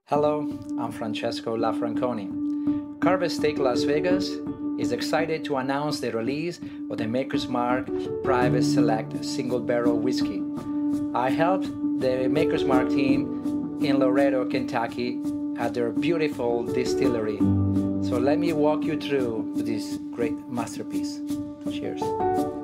Hello, I'm Francesco Lafranconi. Carversteak Las Vegas is excited to announce the release of the Maker's Mark Private Select Single Barrel Whiskey. I helped the Maker's Mark team in Loretto, Kentucky at their beautiful distillery. So let me walk you through this great masterpiece. Cheers.